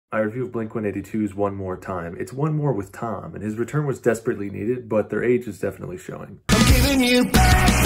I reviewed blink-182's One More Time. It's one more with Tom, and his return was desperately needed, but their age is definitely showing. I'm giving you back